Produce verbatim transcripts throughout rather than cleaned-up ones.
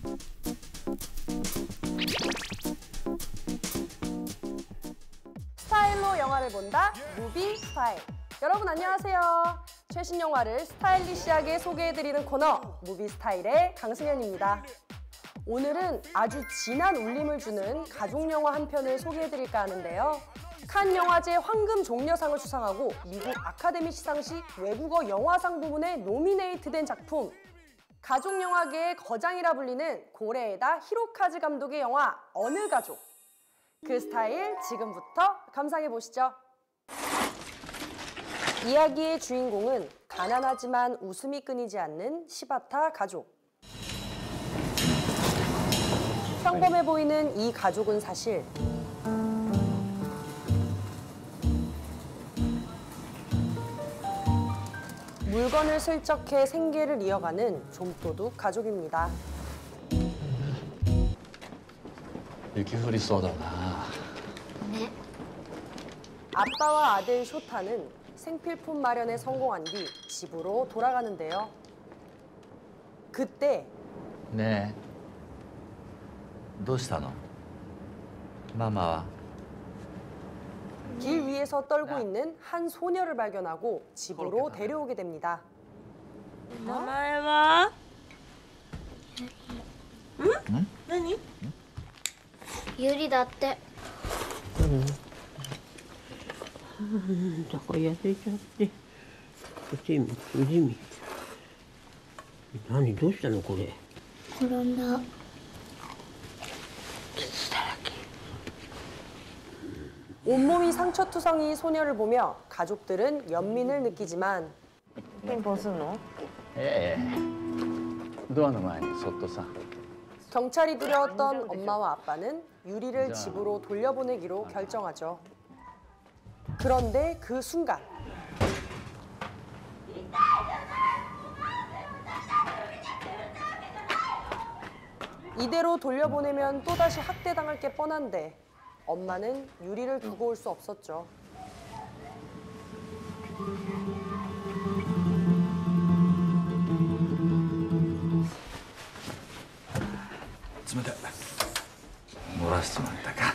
스타일로 영화를 본다, 무비 스타일. 여러분 안녕하세요. 최신 영화를 스타일리시하게 소개해드리는 코너, 무비 스타일의 강승현입니다. 오늘은 아주 진한 울림을 주는 가족 영화 한 편을 소개해드릴까 하는데요. 칸 영화제 황금 종려상을 수상하고 미국 아카데미 시상식 외국어 영화상 부문에 노미네이트된 작품. 가족 영화계의 거장이라 불리는 고레에다 히로카즈 감독의 영화 어느 가족. 그 스타일 지금부터 감상해 보시죠. 이야기의 주인공은 가난하지만 웃음이 끊이지 않는 시바타 가족. 평범해 보이는 이 가족은 사실 물건을 슬쩍해 생계를 이어가는 좀도둑 가족입니다. 雪降りそうだな。 네. 아빠와 아들 쇼타는 생필품 마련에 성공한 뒤 집으로 돌아가는데요. 그때 ねえ。どうしたの？ママは？ 길 위에서 떨고 있는 한 소녀를 발견하고 집으로 데려오게 됩니다. 名前は？ん？何？ゆりだって。 うん。だから痩せちゃって。うじみ、うじみ。何どうしたのこれ？ 転んだ。 온몸이 상처투성이 소녀를 보며 가족들은 연민을 느끼지만 ピンポンすんの？ ええ。ドアの前にそっとさ。 경찰이 두려웠던 엄마와 아빠는 유리를 집으로 돌려보내기로 결정하죠. 그런데 그 순간 이대로 돌려보내면 또다시 학대당할 게 뻔한데 엄마는 유리를 두고 올 수 없었죠. 몰았습니다.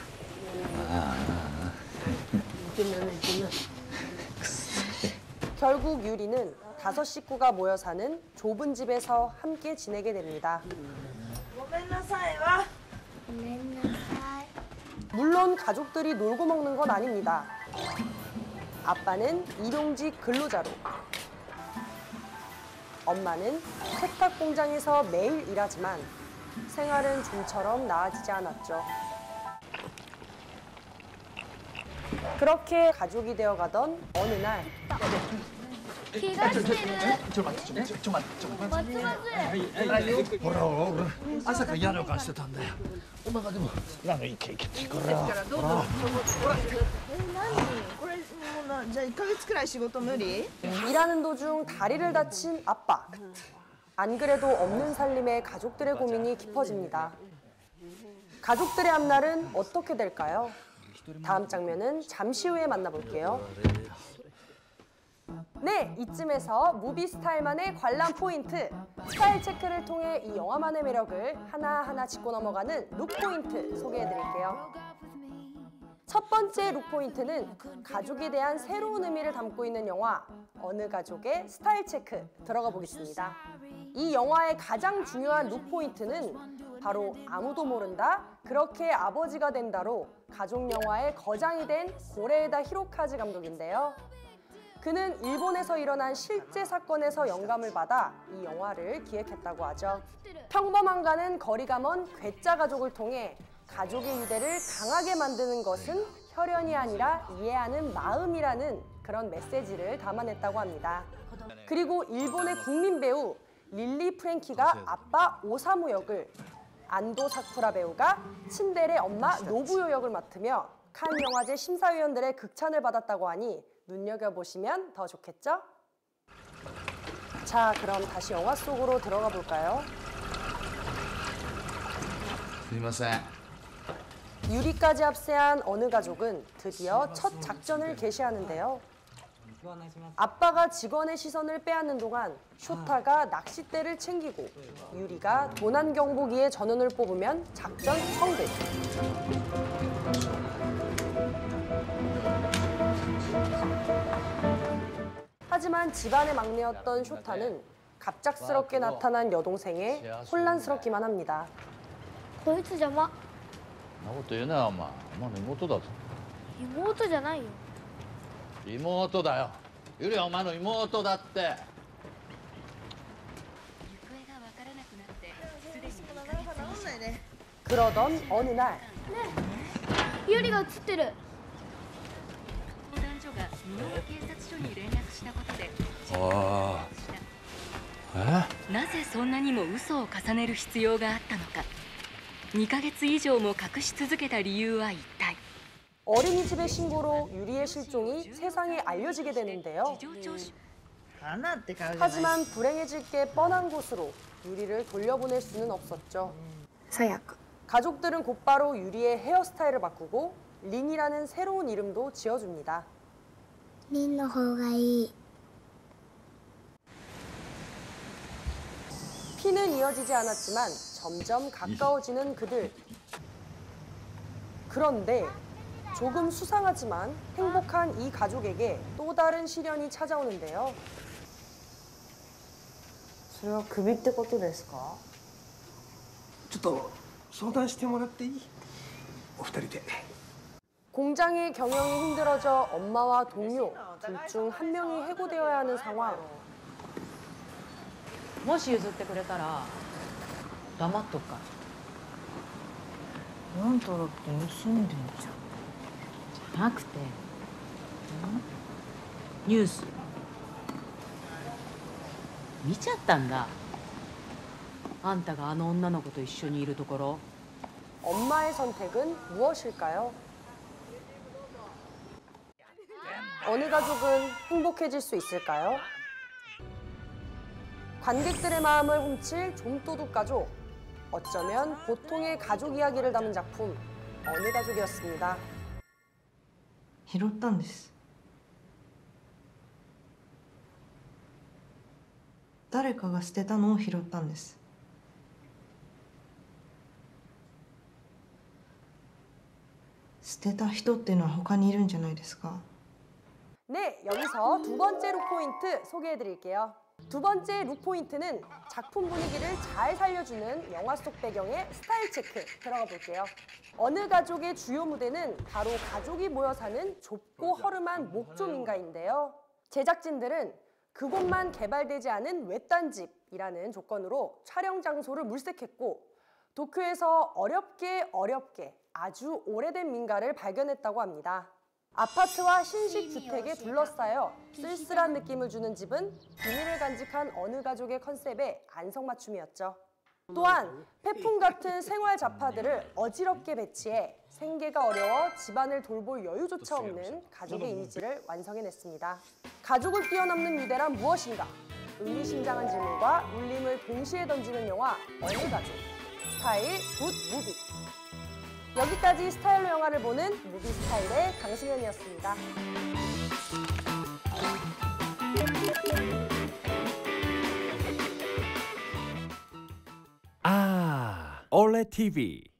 결국 유리는 다섯 식구가 모여 사는 좁은 집에서 함께 지내게 됩니다. 물론 가족들이 놀고 먹는 건 아닙니다. 아빠는 일용직 근로자로, 엄마는 세탁 공장에서 매일 일하지만 생활은 좀처럼 나아지지 않았죠. 그렇게 가족이 되어가던 어느 날 怪我してる。 ちょっと待って、ちょっと待って、ちょっと待って、ちょっと待って。 松松。 ほら、俺朝から嫌な予感してたんだよ。お前がでも、なんかいけいけってこれは。ほら。 え、何？これもうな、じゃあいっかげつくらい仕事無理？ 일하는 도중 다리를 다친 아빠. 안 그래도 없는 살림에 가족들의 고민이 깊어집니다. 가족들의 앞날은 어떻게 될까요? 다음 장면은 잠시 후에 만나볼게요. 네, 이쯤에서 무비 스타일만의 관람 포인트, 스타일 체크를 통해 이 영화만의 매력을 하나하나 짚고 넘어가는 룩 포인트 소개해드릴게요. 첫 번째 룩 포인트는 가족에 대한 새로운 의미를 담고 있는 영화 어느 가족의 스타일 체크 들어가 보겠습니다. 이 영화의 가장 중요한 룩 포인트는 바로 아무도 모른다, 그렇게 아버지가 된다로 가족 영화의 거장이 된 고레에다 히로카즈 감독인데요. 그는 일본에서 일어난 실제 사건에서 영감을 받아 이 영화를 기획했다고 하죠. 평범함과는 거리가 먼 괴짜 가족을 통해 가족의 유대를 강하게 만드는 것은 혈연이 아니라 이해하는 마음이라는 그런 메시지를 담아냈다고 합니다. 그리고 일본의 국민 배우 릴리 프랭키가 아빠 오사무 역을, 안도 사쿠라 배우가 친데레 엄마 노부요 역을 맡으며 칸 영화제 심사위원들의 극찬을 받았다고 하니 눈여겨보시면 더 좋겠죠? 자, 그럼 다시 영화 속으로 들어가 볼까요? すみません。 유리까지 합세한 어느 가족은 드디어 첫 작전을 개시하는데요. 아빠가 직원의 시선을 빼앗는 동안 쇼타가 낚싯대를 챙기고 유리가 도난 경보기의 전원을 뽑으면 작전 성공. 하지만 집안의 막내였던 쇼타는 갑작스럽게 나타난 여동생에 혼란스럽기만 합니다. こいつ邪魔。 そんなこと言うなよお前。お前の妹だぞ。 妹じゃないよ。 妹だよ。ゆりはお前の妹だって。 行方がわからなくなってすでににかげつ以上。 그러던 어느 날 ユリが映ってる。 相談所が美濃警察署に連絡したことでああ。え？ なぜそんなにも嘘を重ねる必要があったのか。にかげつ以上も隠し続けた理由は一体。 어린이집의 신고로 유리의 실종이 세상에 알려지게 되는데요. 事情聴取花って顔じゃない。 하지만 불행해질 게 뻔한 곳으로 유리를 돌려보낼 수는 없었죠. 最悪。 가족들은 곧바로 유리의 헤어스타일을 바꾸고 린이라는 새로운 이름도 지어줍니다. リンの方がいい。 피는 이어지지 않았지만 점점 가까워지는 그들. 그런데 조금 수상하지만 행복한 이 가족에게 또 다른 시련이 찾아오는데요. それはクビってことですか？ ちょっと相談してもらっていい？お二人で。 공장의 경영이 힘들어져 엄마와 동료 둘 중 한 명이 해고되어야 하는 상황. もし譲ってくれたら黙っとくから。 あんただって盗んでんじゃん。 じゃなくて、ニュース見ちゃったんだ。あんたがあの女の子と一緒にいるところ。 엄마의 선택은 무엇일까요? 어느 가족은 행복해질 수 있을까요? 관객들의 마음을 훔칠 좀도둑 가족. 어쩌면 보통의 가족 이야기를 담은 작품 어느 가족이었습니다. 拾ったんです。誰かが捨てたのを拾ったんです。捨てた人っていうのは他にいるんじゃないですか。 네, 여기서 두 번째 룩 포인트 소개해드릴게요. 두 번째 룩 포인트는 작품 분위기를 잘 살려주는 영화 속 배경의 스타일 체크 들어가 볼게요. 어느 가족의 주요 무대는 바로 가족이 모여 사는 좁고 허름한 목조 민가인데요. 제작진들은 그곳만 개발되지 않은 외딴 집이라는 조건으로 촬영 장소를 물색했고 도쿄에서 어렵게 어렵게 아주 오래된 민가를 발견했다고 합니다. 아파트와 신식 주택에 둘러싸여 쓸쓸한 느낌을 주는 집은 비밀을 간직한 어느 가족의 컨셉에 안성맞춤이었죠. 또한 폐품 같은 생활 잡화들을 어지럽게 배치해 생계가 어려워 집안을 돌볼 여유조차 없는 가족의 이미지를 완성해냈습니다. 가족을 뛰어넘는 유대란 무엇인가? 의미심장한 질문과 울림을 동시에 던지는 영화 어느 가족, 스타일 굿 무비. 여기까지 스타일로 영화를 보는 무비 스타일의 강승현이었습니다. 아, 올레 티비